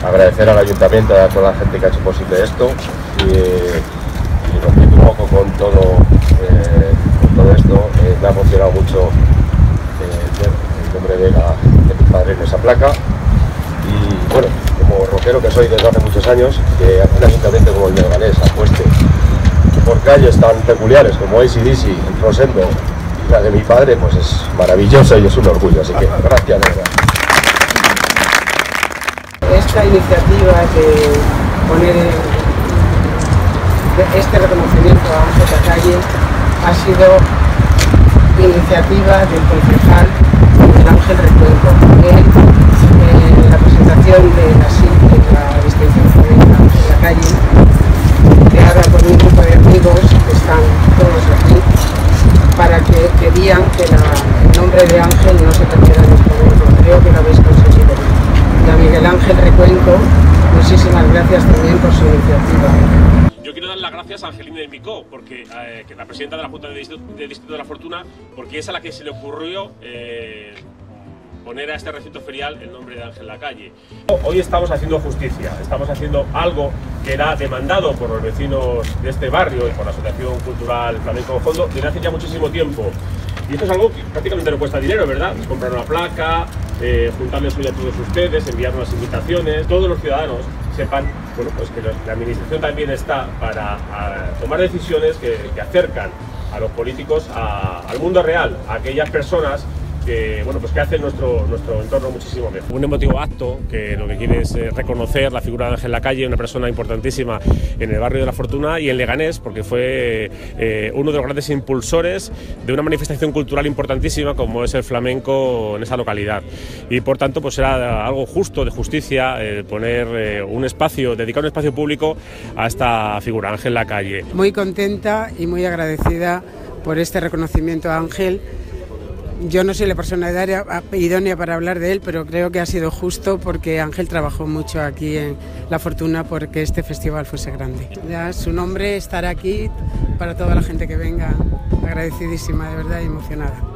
agradecer al ayuntamiento, a toda la gente que ha hecho posible esto y rompiendo un poco con todo esto. Me ha emocionado mucho el nombre de mi padre en esa placa y bueno, como rockero que soy desde hace muchos años, que un ayuntamiento como el de Leganés apueste por calles tan peculiares como AC/DC, Rosendo y la de mi padre, pues es maravilloso y es un orgullo, así que gracias de verdad. Esta iniciativa de poner este reconocimiento a Ángel Lacalle ha sido iniciativa del concejal Miguel Ángel Recuenco. Él, la presentación de la distinción de Ángel Lacalle, creada por un grupo de amigos que están todos aquí, para que querían que el nombre de Ángel no se perdiera en nuestro mundo. Creo que lo habéis conseguido. Y a Miguel Ángel Recuenco, muchísimas gracias también por su iniciativa. Yo quiero dar las gracias a Angelina de Micó, porque, que la presidenta de la Junta de Distrito de la Fortuna, porque es a la que se le ocurrió poner a este recinto ferial el nombre de Ángel Lacalle. Hoy estamos haciendo justicia, estamos haciendo algo que era demandado por los vecinos de este barrio y por la Asociación Cultural Flamenco Fondo desde hace ya muchísimo tiempo. Y esto es algo que prácticamente no cuesta dinero, ¿verdad? Es comprar una placa, juntarles hoy a todos ustedes, enviar unas invitaciones, todos los ciudadanos sepan, bueno, pues que la administración también está para tomar decisiones que acercan a los políticos al mundo real, a aquellas personas que, bueno, pues que hacen nuestro entorno muchísimo mejor. Un emotivo acto que lo que quiere es reconocer la figura de Ángel Lacalle, una persona importantísima en el barrio de La Fortuna y en Leganés, porque fue uno de los grandes impulsores de una manifestación cultural importantísima como es el flamenco en esa localidad. Y por tanto, pues era algo justo, de justicia, poner un espacio, dedicar un espacio público a esta figura, Ángel Lacalle. Muy contenta y muy agradecida por este reconocimiento a Ángel. Yo no soy la persona idónea para hablar de él, pero creo que ha sido justo porque Ángel trabajó mucho aquí en La Fortuna porque este festival fuese grande. Ya su nombre estará aquí para toda la gente que venga, agradecidísima de verdad y emocionada.